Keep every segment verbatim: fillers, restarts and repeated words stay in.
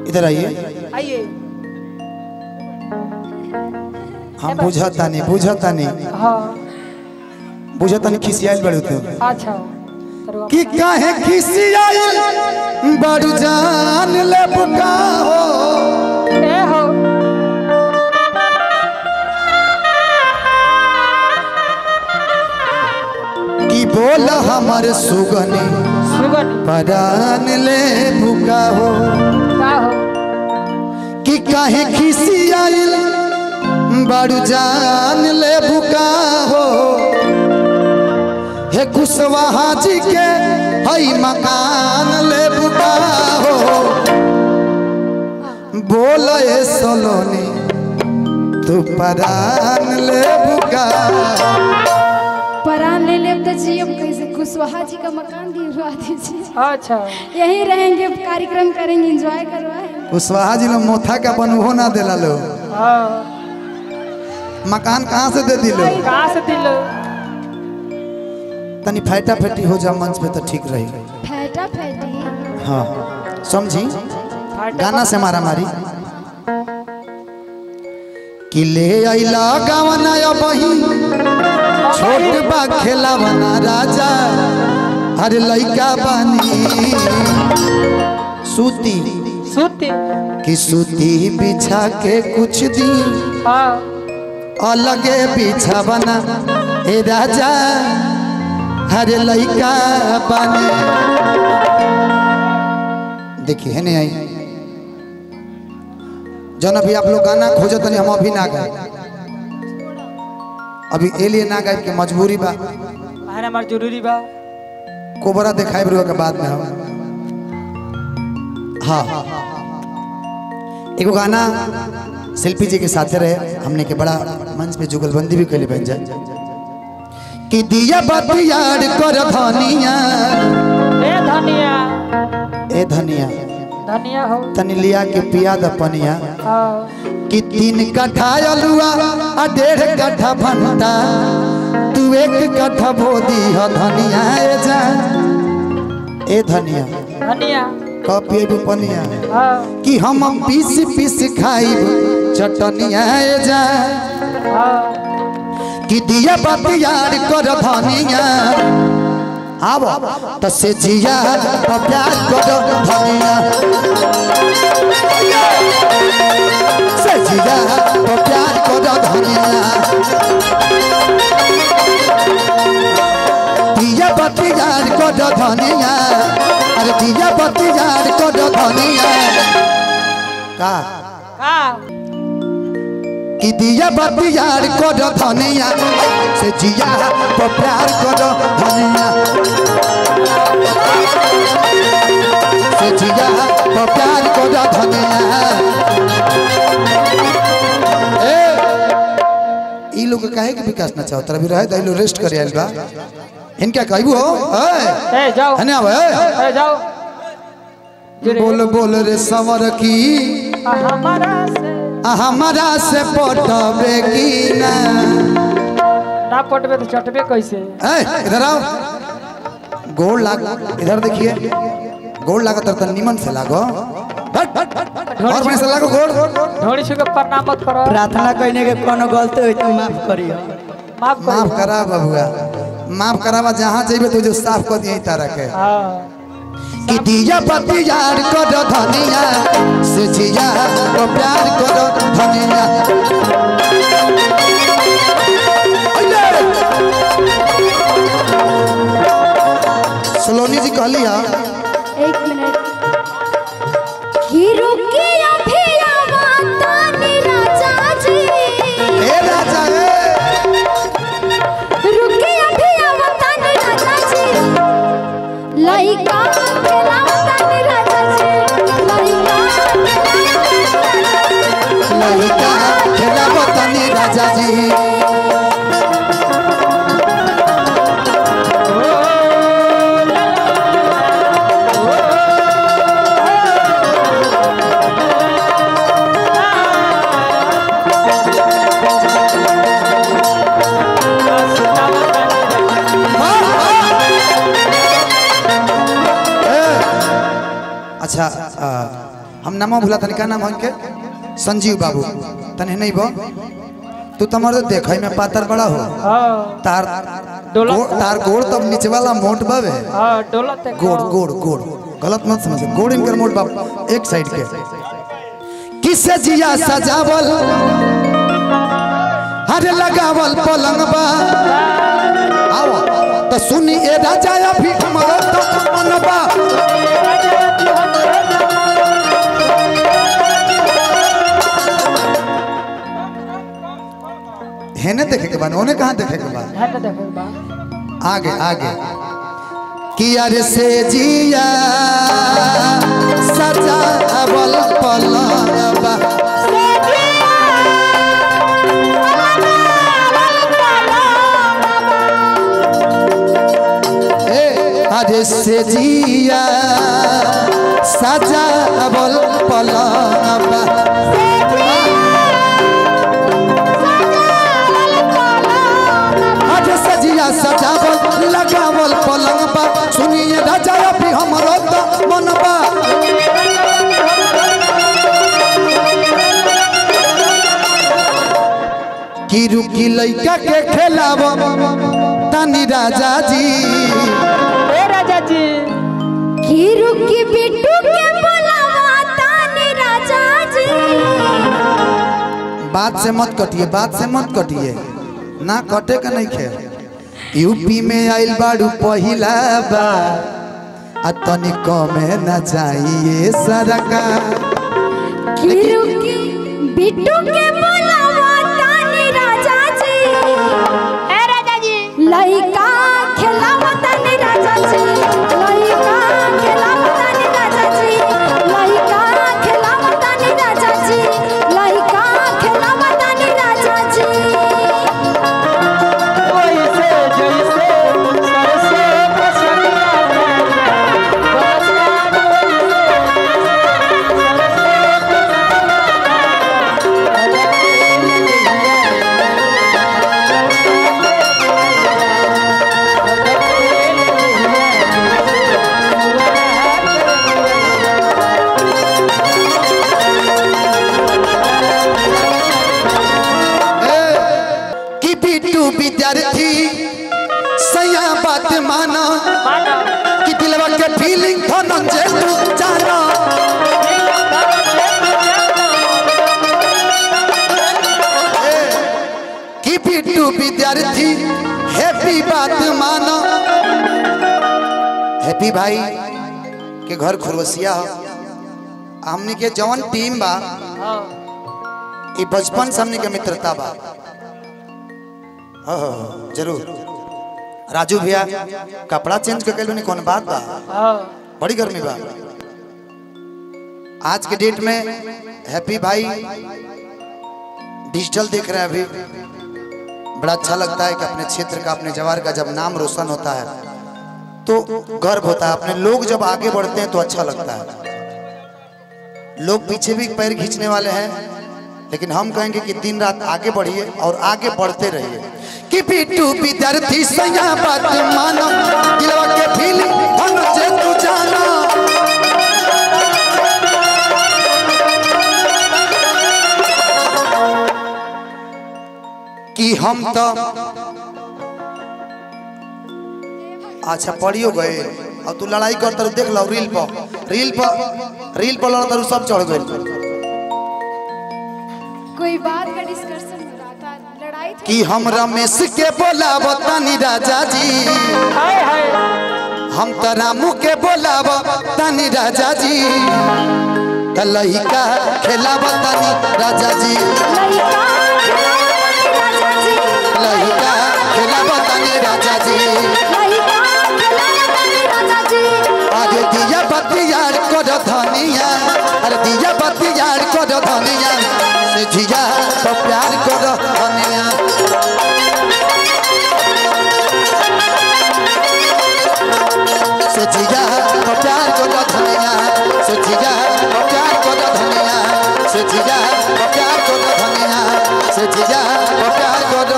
इधर आइए। आइए। हम बुझता नहीं बुझता नहीं हाँ बुझता नहीं खिसियाल बड़ू तो अच्छा कि काहे खिसियाल बड़ू जान ले बुका हो ए हो कि बोल हमर सुगनी सुगनी परान ले बुका हो का हो कि काहे खिसियाल बड़ू जान ले बुका हो हे कुशवाहा जी के हई मकान ले बुका हो बोल ए सोलोनी तू परान ले बुका परान ले ले तो जी हम कैसे कुशवाहा जी का मकान दिलवा दीजिए। अच्छा यहीं रहेंगे कार्यक्रम करेंगे एंजॉय करवाए। कुशवाहा जी लोग मोथा का बनहो ना दिला लो हाँ मकान कहाँ से दे दिलो कहाँ से दिलो तनी फैटा फैटी हो जा मंच पे तो ठीक रही। फैटा फैटी हाँ समझी गाना से मारा मारी कि ले आइला गावना बही छोट बा खेलावना राजा अरे लइका बानी सूती सूती कि सूती बिछा के कुछ दिन हाँ अलगे बिछावना ए राजा हरे लइका बानी। देखिए है नहीं आई जन अभी आप लोग गाना खोजत नहीं हम अभी ना गाए अभी ए लिए ना गाए के मजबूरी बा कहना हमार जरूरी बा कोबरा दिखाए बरुआ के बाद में हम हाँ एगो गाना शिल्पी जी के साथ रहे हमने के बड़ा मंच पे जुगलबंदी भी कैले बन जाए कि दिया बतियार कर धनिया ए धनिया ए धनिया धनिया हो तनी लिया के पिया द पनिया हाँ कि तीन कट्ठा अलुआ आ डेढ़ कट्ठा भंटा तू एक कट्ठा बोदी ह धनिया ए जा ए धनिया धनिया कब पिएबू पनिया हाँ कि हम पीस पीस खाइब चटनिया ए जा हाँ कि दिया बतियार कर धनिया आव त से जिया प्यार कर धनिया से जिया प्यार कर धनिया दिया बतियार कर धनिया अरे दिया बतियार कर धनिया का का कि दिया बतियार कर धनिया से जिया तो प्यार कर धनिया से जिया तो प्यार कर धनिया ए ई लोग काहे के विकास ना चाहो तरा भी रहे दैलो रेस्ट करे आइल बा इनका कहबू हो ए ए जाओ हने आवे ए जाओ बोल बोल रे सवर की हमारा से हमारा से पटबे की ना ना पटबे तो चटबे कैसे ए इधर आओ गोड़ लाग इधर देखिए गोड़ लागो तर निमन से लागो हट हट और बने से लागो गोड़ ढोड़ी छू के प्रणाम मत करो प्रार्थना करने के कोनो गलती हो तो माफ करियो माफ कर माफ करा बबुआ माफ करावा जहां जेबे तो जो साफ कर दिए तारा के हाँ कि दिया बतियार कर धनिया से जिया तो प्यार कर धनिया सलोनी जी कहली हा एक मिनट ही रुके अभी आवातानी राजा जी ए राजा ए रुके अभी आवातानी राजा जी लइका खेलावतानी राजा जी लइका लइका खेलावतानी राजा जी हम नाम भूला तनी का नाम है के संजीव बाबू तने नहीं बो तू तमर देख में पातर बड़ा हो हां तार डोला गो, तार गोड़ तब नीचे वाला मोट बावे हां डोला ते गोड़ गोड़ गोड़ गलत मत समझ गोड़ इनकर मोट बाप एक साइड के किसे जिया सजावल हरे लगावल पलंग बा आओ तो सुनी ए राजा अभी हमरो तो मनबा हेने देखे के बाद ओने कहां देखे के बाद है ना देखो बा आगे आगे किया रे से जिया सजावल पलंग बा अरे से जिया सजावल पलंग बा अरे से जिया सजावल लगावल पलंग बा सुनिए राजा अभी हमरो तो मनबा की रुकी लइका के खेलाव तानी राजा जी ए राजा जी की रुकी बिट्टू के बुलावा तानी राजा जी। बात से मत कटिए बात से मत कटिए ना कटे का नहीं खे यूपी में आइल बाड़ू पहिला बार आ तनिक में न चाहिए सरका की रुकी बिट्टू के बुलावा तानी राजा जी। ए राजा जी लइका खेलावा तानी राजा जी लइका खेलावा तानी राजा जी लइका खेलावा तानी राजा जी लइका खेलावा तानी राजा जी। वैसे जैसे सरसे पसंद कि बिट्टू विद्यार्थी सया बात माना माना कि दिलवा के फीलिंग धनंजय तू जाना कि बिट्टू विद्यार्थी हैप्पी बात माना हैप्पी भाई के घर खुरवसिया हो हमनी के जवन टीम बा हां ई बचपन से हमनी के मित्रता बा हाँ जरूर राजू भैया कपड़ा चेंज कर के कौन बात बा हां बड़ी गर्मी बा आज के डेट में हैप्पी भाई डिजिटल देख रहे हैं अभी बड़ा अच्छा लगता है कि अपने क्षेत्र का अपने जवार का जब नाम रोशन होता है तो गर्व होता है अपने लोग जब आगे बढ़ते हैं तो अच्छा लगता है लोग पीछे भी पैर खींचने वाले हैं लेकिन हम कहेंगे कि दिन रात आगे बढ़िए और आगे बढ़ते रहिए कि बिट्टू विद्यार्थी सया बात मानो दिलवा के फीलिंग धनंजय तू जाना कि हम तो अच्छा पढ़ियो गए और तू लड़ाई करता देख लो रील पर रील पर रील पर लड़ता सब चढ़ गए कोई बात का डिस्कशन हो रहा था लड़ाई थी। कि हम रमेश के बोलाब तानी राजा जी हाय हाय हम तो रामू के बोलाब तानी राजा जी त लइका खेलाब तानी राजा जी लइका खेलावा तानी राजा जी लइका खेलाब तानी राजा जी लइका खेलावा तानी राजा जी। अरे दिया बतियार कर धनिया अरे दिया बतियार कर धनिया से जिया तो प्यार कर धनिया से जिया तो प्यार कर धनिया से जिया तो प्यार कर धनिया से जिया तो प्यार कर धनिया से जिया तो प्यार कर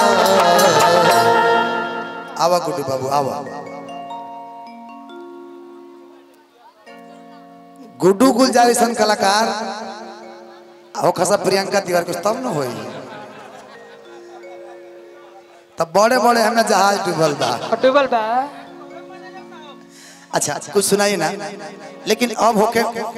आवा गुड्डू बाबू आवा गुड्डू गुलजार सन कलाकार हो खसा प्रियंका तिवारी कुछ तब न होई तब बड़े बड़े हमें जहाज डूबल बा डूबल बा। अच्छा कुछ सुनाइए ना लेकिन अब होके